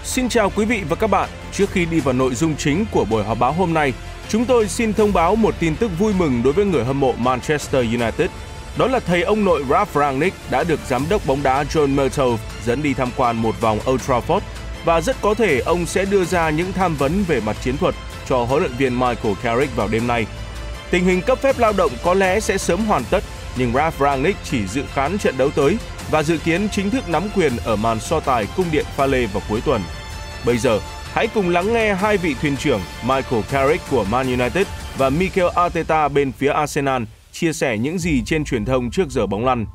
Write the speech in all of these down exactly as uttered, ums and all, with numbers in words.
Xin chào quý vị và các bạn. Trước khi đi vào nội dung chính của buổi họp báo hôm nay, chúng tôi xin thông báo một tin tức vui mừng đối với người hâm mộ Manchester United. Đó là thầy ông nội Ralf Rangnick đã được giám đốc bóng đá John Murtough dẫn đi tham quan một vòng Old Trafford và rất có thể ông sẽ đưa ra những tham vấn về mặt chiến thuật cho huấn luyện viên Michael Carrick vào đêm nay. Tình hình cấp phép lao động có lẽ sẽ sớm hoàn tất, nhưng Ralf Rangnick chỉ dự khán trận đấu tới và dự kiến chính thức nắm quyền ở màn so tài cung điện pha lê vào cuối tuần. Bây giờ, hãy cùng lắng nghe hai vị thuyền trưởng Michael Carrick của Man United và Mikel Arteta bên phía Arsenal chia sẻ những gì trên truyền thông trước giờ bóng lăn.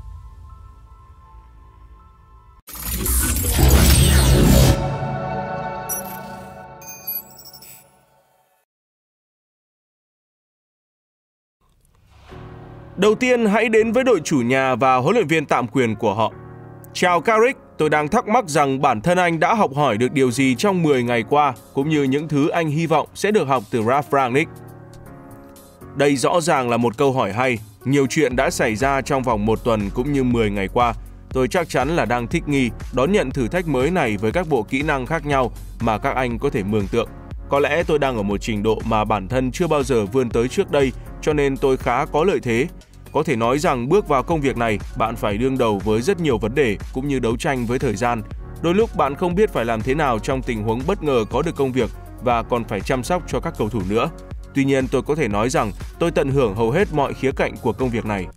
Đầu tiên, hãy đến với đội chủ nhà và huấn luyện viên tạm quyền của họ. Chào Carrick, tôi đang thắc mắc rằng bản thân anh đã học hỏi được điều gì trong mười ngày qua, cũng như những thứ anh hy vọng sẽ được học từ Ralf Rangnick. Đây rõ ràng là một câu hỏi hay. Nhiều chuyện đã xảy ra trong vòng một tuần cũng như mười ngày qua. Tôi chắc chắn là đang thích nghi, đón nhận thử thách mới này với các bộ kỹ năng khác nhau mà các anh có thể mường tượng. Có lẽ tôi đang ở một trình độ mà bản thân chưa bao giờ vươn tới trước đây, cho nên tôi khá có lợi thế. Có thể nói rằng bước vào công việc này, bạn phải đương đầu với rất nhiều vấn đề cũng như đấu tranh với thời gian. Đôi lúc bạn không biết phải làm thế nào trong tình huống bất ngờ có được công việc và còn phải chăm sóc cho các cầu thủ nữa. Tuy nhiên, tôi có thể nói rằng tôi tận hưởng hầu hết mọi khía cạnh của công việc này.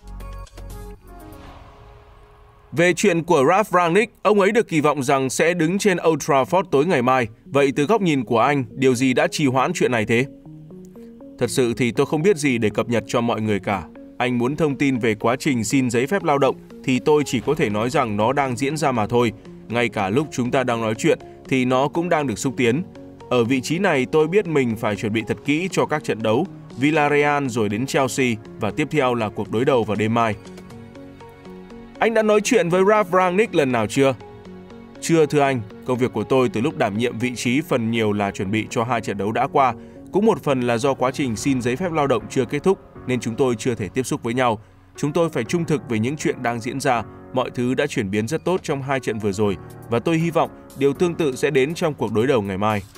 Về chuyện của Ralf Rangnick, ông ấy được kỳ vọng rằng sẽ đứng trên Old Trafford tối ngày mai. Vậy từ góc nhìn của anh, điều gì đã trì hoãn chuyện này thế? Thật sự thì tôi không biết gì để cập nhật cho mọi người cả. Anh muốn thông tin về quá trình xin giấy phép lao động thì tôi chỉ có thể nói rằng nó đang diễn ra mà thôi. Ngay cả lúc chúng ta đang nói chuyện thì nó cũng đang được xúc tiến. Ở vị trí này tôi biết mình phải chuẩn bị thật kỹ cho các trận đấu, Villarreal rồi đến Chelsea và tiếp theo là cuộc đối đầu vào đêm mai. Anh đã nói chuyện với Ralf Rangnick lần nào chưa? Chưa thưa anh, công việc của tôi từ lúc đảm nhiệm vị trí phần nhiều là chuẩn bị cho hai trận đấu đã qua. Cũng một phần là do quá trình xin giấy phép lao động chưa kết thúc nên chúng tôi chưa thể tiếp xúc với nhau. Chúng tôi phải trung thực về những chuyện đang diễn ra. Mọi thứ đã chuyển biến rất tốt trong hai trận vừa rồi và tôi hy vọng điều tương tự sẽ đến trong cuộc đối đầu ngày mai.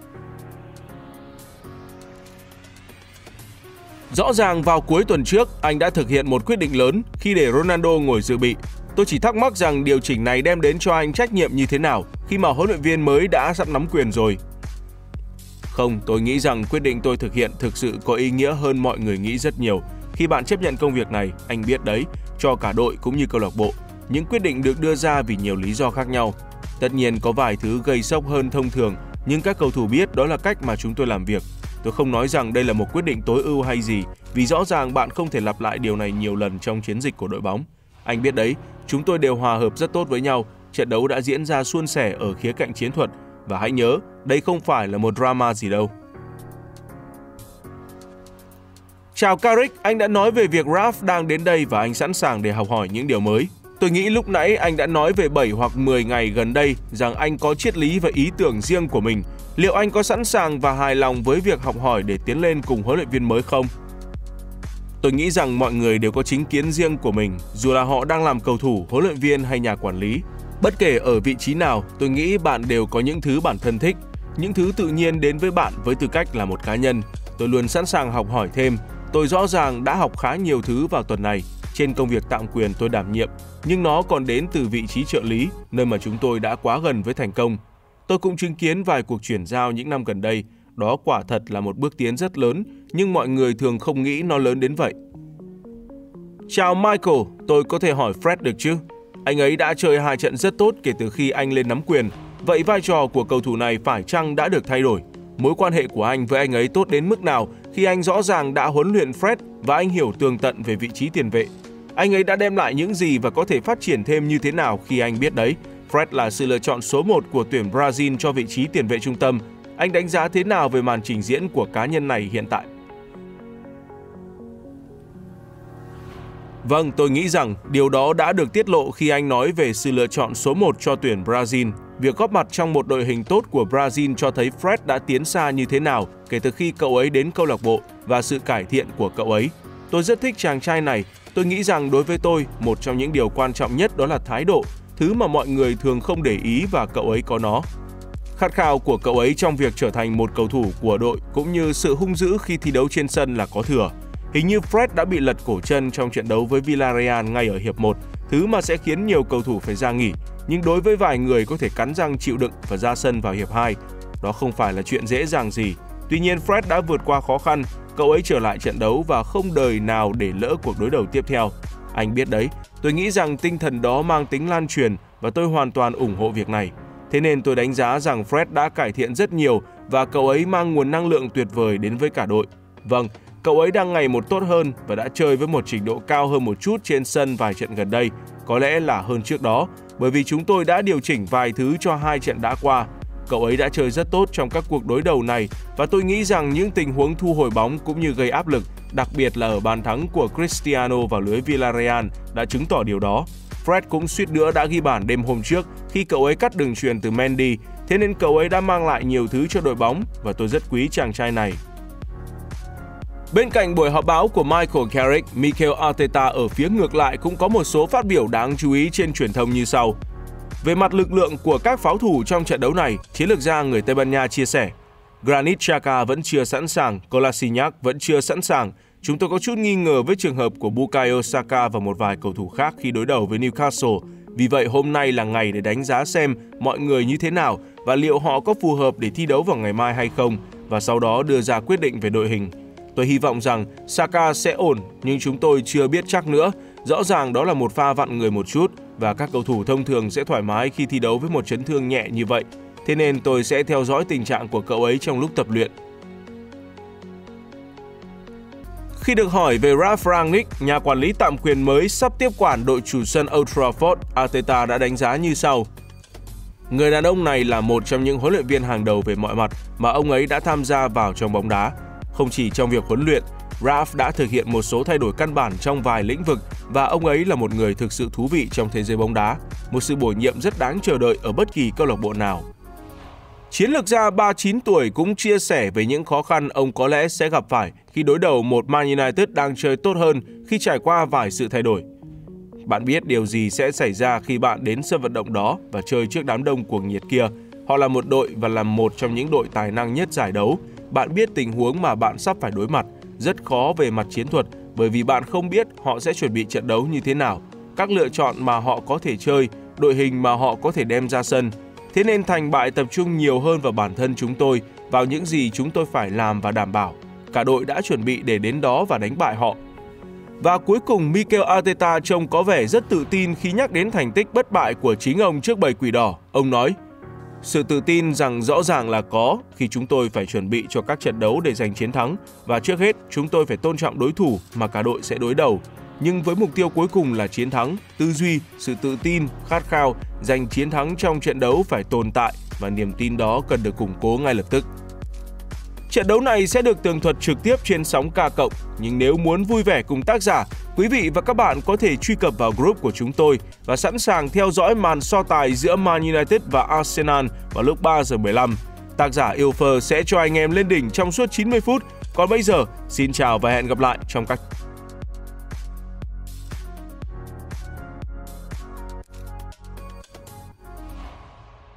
Rõ ràng vào cuối tuần trước, anh đã thực hiện một quyết định lớn khi để Ronaldo ngồi dự bị. Tôi chỉ thắc mắc rằng điều chỉnh này đem đến cho anh trách nhiệm như thế nào khi mà huấn luyện viên mới đã sắp nắm quyền rồi. Không, tôi nghĩ rằng quyết định tôi thực hiện thực sự có ý nghĩa hơn mọi người nghĩ rất nhiều. Khi bạn chấp nhận công việc này, anh biết đấy, cho cả đội cũng như câu lạc bộ, những quyết định được đưa ra vì nhiều lý do khác nhau. Tất nhiên có vài thứ gây sốc hơn thông thường, nhưng các cầu thủ biết đó là cách mà chúng tôi làm việc. Tôi không nói rằng đây là một quyết định tối ưu hay gì, vì rõ ràng bạn không thể lặp lại điều này nhiều lần trong chiến dịch của đội bóng. Anh biết đấy, chúng tôi đều hòa hợp rất tốt với nhau, trận đấu đã diễn ra suôn sẻ ở khía cạnh chiến thuật. Và hãy nhớ, đây không phải là một drama gì đâu. Chào Carrick, anh đã nói về việc Ralf đang đến đây và anh sẵn sàng để học hỏi những điều mới. Tôi nghĩ lúc nãy anh đã nói về bảy hoặc mười ngày gần đây rằng anh có triết lý và ý tưởng riêng của mình. Liệu anh có sẵn sàng và hài lòng với việc học hỏi để tiến lên cùng huấn luyện viên mới không? Tôi nghĩ rằng mọi người đều có chính kiến riêng của mình, dù là họ đang làm cầu thủ, huấn luyện viên hay nhà quản lý. Bất kể ở vị trí nào, tôi nghĩ bạn đều có những thứ bản thân thích, những thứ tự nhiên đến với bạn với tư cách là một cá nhân. Tôi luôn sẵn sàng học hỏi thêm. Tôi rõ ràng đã học khá nhiều thứ vào tuần này trên công việc tạm quyền tôi đảm nhiệm, nhưng nó còn đến từ vị trí trợ lý, nơi mà chúng tôi đã quá gần với thành công. Tôi cũng chứng kiến vài cuộc chuyển giao những năm gần đây. Đó quả thật là một bước tiến rất lớn, nhưng mọi người thường không nghĩ nó lớn đến vậy. Chào Michael, tôi có thể hỏi Fred được chứ? Anh ấy đã chơi hai trận rất tốt kể từ khi anh lên nắm quyền. Vậy vai trò của cầu thủ này phải chăng đã được thay đổi? Mối quan hệ của anh với anh ấy tốt đến mức nào khi anh rõ ràng đã huấn luyện Fred và anh hiểu tường tận về vị trí tiền vệ? Anh ấy đã đem lại những gì và có thể phát triển thêm như thế nào khi anh biết đấy? Fred là sự lựa chọn số một của tuyển Brazil cho vị trí tiền vệ trung tâm. Anh đánh giá thế nào về màn trình diễn của cá nhân này hiện tại? Vâng, tôi nghĩ rằng điều đó đã được tiết lộ khi anh nói về sự lựa chọn số một cho tuyển Brazil. Việc góp mặt trong một đội hình tốt của Brazil cho thấy Fred đã tiến xa như thế nào kể từ khi cậu ấy đến câu lạc bộ và sự cải thiện của cậu ấy. Tôi rất thích chàng trai này. Tôi nghĩ rằng đối với tôi, một trong những điều quan trọng nhất đó là thái độ, thứ mà mọi người thường không để ý và cậu ấy có nó. Khát khao của cậu ấy trong việc trở thành một cầu thủ của đội cũng như sự hung dữ khi thi đấu trên sân là có thừa. Hình như Fred đã bị lật cổ chân trong trận đấu với Villarreal ngay ở hiệp một, thứ mà sẽ khiến nhiều cầu thủ phải ra nghỉ, nhưng đối với vài người có thể cắn răng chịu đựng và ra sân vào hiệp hai. Đó không phải là chuyện dễ dàng gì. Tuy nhiên Fred đã vượt qua khó khăn, cậu ấy trở lại trận đấu và không đời nào để lỡ cuộc đối đầu tiếp theo. Anh biết đấy, tôi nghĩ rằng tinh thần đó mang tính lan truyền và tôi hoàn toàn ủng hộ việc này. Thế nên tôi đánh giá rằng Fred đã cải thiện rất nhiều và cậu ấy mang nguồn năng lượng tuyệt vời đến với cả đội. Vâng, cậu ấy đang ngày một tốt hơn và đã chơi với một trình độ cao hơn một chút trên sân vài trận gần đây, có lẽ là hơn trước đó, bởi vì chúng tôi đã điều chỉnh vài thứ cho hai trận đã qua. Cậu ấy đã chơi rất tốt trong các cuộc đối đầu này và tôi nghĩ rằng những tình huống thu hồi bóng cũng như gây áp lực, đặc biệt là ở bàn thắng của Cristiano vào lưới Villarreal đã chứng tỏ điều đó. Fred cũng suýt nữa đã ghi bàn đêm hôm trước khi cậu ấy cắt đường chuyền từ Mendy, thế nên cậu ấy đã mang lại nhiều thứ cho đội bóng và tôi rất quý chàng trai này. Bên cạnh buổi họp báo của Michael Carrick, Mikel Arteta ở phía ngược lại cũng có một số phát biểu đáng chú ý trên truyền thông như sau. Về mặt lực lượng của các pháo thủ trong trận đấu này, chiến lược gia người Tây Ban Nha chia sẻ: Granit Xhaka vẫn chưa sẵn sàng, Kolasinac vẫn chưa sẵn sàng. Chúng tôi có chút nghi ngờ với trường hợp của Bukayo Saka và một vài cầu thủ khác khi đối đầu với Newcastle. Vì vậy hôm nay là ngày để đánh giá xem mọi người như thế nào và liệu họ có phù hợp để thi đấu vào ngày mai hay không, và sau đó đưa ra quyết định về đội hình. Tôi hy vọng rằng Saka sẽ ổn, nhưng chúng tôi chưa biết chắc nữa. Rõ ràng đó là một pha vặn người một chút và các cầu thủ thông thường sẽ thoải mái khi thi đấu với một chấn thương nhẹ như vậy. Thế nên tôi sẽ theo dõi tình trạng của cậu ấy trong lúc tập luyện. Khi được hỏi về Ralf Rangnick, nhà quản lý tạm quyền mới sắp tiếp quản đội chủ sân Old Trafford, Arteta đã đánh giá như sau. Người đàn ông này là một trong những huấn luyện viên hàng đầu về mọi mặt mà ông ấy đã tham gia vào trong bóng đá. Không chỉ trong việc huấn luyện, Ralf đã thực hiện một số thay đổi căn bản trong vài lĩnh vực và ông ấy là một người thực sự thú vị trong thế giới bóng đá, một sự bổ nhiệm rất đáng chờ đợi ở bất kỳ câu lạc bộ nào. Chiến lược gia ba mươi chín tuổi cũng chia sẻ về những khó khăn ông có lẽ sẽ gặp phải khi đối đầu một Man United đang chơi tốt hơn khi trải qua vài sự thay đổi. Bạn biết điều gì sẽ xảy ra khi bạn đến sân vận động đó và chơi trước đám đông cuồng nhiệt kia. Họ là một đội và là một trong những đội tài năng nhất giải đấu. Bạn biết tình huống mà bạn sắp phải đối mặt, rất khó về mặt chiến thuật bởi vì bạn không biết họ sẽ chuẩn bị trận đấu như thế nào, các lựa chọn mà họ có thể chơi, đội hình mà họ có thể đem ra sân. Thế nên thành bại tập trung nhiều hơn vào bản thân chúng tôi, vào những gì chúng tôi phải làm và đảm bảo. Cả đội đã chuẩn bị để đến đó và đánh bại họ. Và cuối cùng, Mikel Arteta trông có vẻ rất tự tin khi nhắc đến thành tích bất bại của chính ông trước bầy quỷ đỏ. Ông nói, sự tự tin rằng rõ ràng là có khi chúng tôi phải chuẩn bị cho các trận đấu để giành chiến thắng. Và trước hết, chúng tôi phải tôn trọng đối thủ mà cả đội sẽ đối đầu. Nhưng với mục tiêu cuối cùng là chiến thắng, tư duy, sự tự tin, khát khao, giành chiến thắng trong trận đấu phải tồn tại và niềm tin đó cần được củng cố ngay lập tức. Trận đấu này sẽ được tường thuật trực tiếp trên sóng K cộng, nhưng nếu muốn vui vẻ cùng tác giả, quý vị và các bạn có thể truy cập vào group của chúng tôi và sẵn sàng theo dõi màn so tài giữa Man United và Arsenal vào lúc ba giờ mười lăm. Tác giả yêu phơ sẽ cho anh em lên đỉnh trong suốt chín mươi phút. Còn bây giờ, xin chào và hẹn gặp lại trong các